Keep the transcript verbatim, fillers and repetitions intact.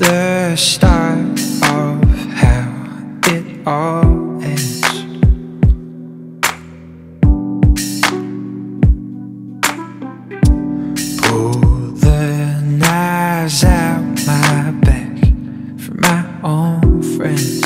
the start of how it all ends. Pull the knives out my back for my own friends.